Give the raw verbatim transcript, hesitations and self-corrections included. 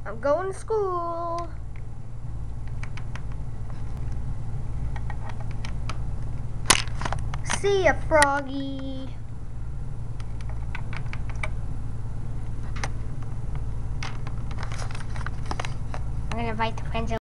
I'm going to school. See ya, Froggy. I'm gonna invite the friends over.